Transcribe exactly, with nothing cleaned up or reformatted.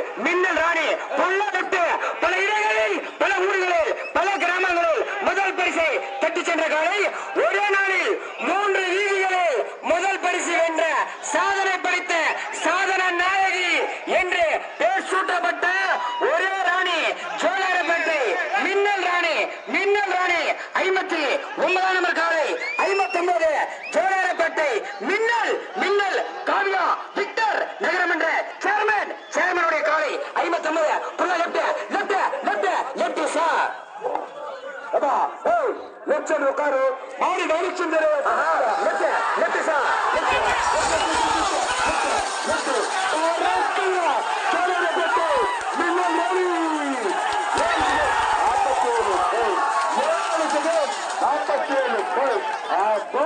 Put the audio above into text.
மின்னல் ராணி பொல்லாட்டு பல இடங்களில் பல ஊர்களில் பல கிராமங்களில் முதல் பரிசை தட்டி சென்ற காலை ஒரே நாளில் மூன்று வீதிகளில் முதல் பரிசு வென்ற சாதனை படைத்த சாதன நாயகி என்று பேர் சூட்டப்பட்ட ஒரே ராணி ஜோலாரப்பேட்டை மின்னல் ராணி மின்னல் ராணி ஐம்பத்தி ஒன்பதாம் நம்பர் காலை ஐம்பத்தி ஒன்பது ஜோலாரப்பேட்டை மின்னல் மின்னல் காவியா விக்டர் நகரமன்ற சேர்மன் சேர்மனுடைய காலை ஐம்பத்தி ஒன்பது left left left left sir left side உட்காரு மாடி கவனிச்சுரு லெப்ட் லெப்ட் சார் மின்னல் ராணி நாற்பத்தி ஏழு நாற்பத்தி ஏழு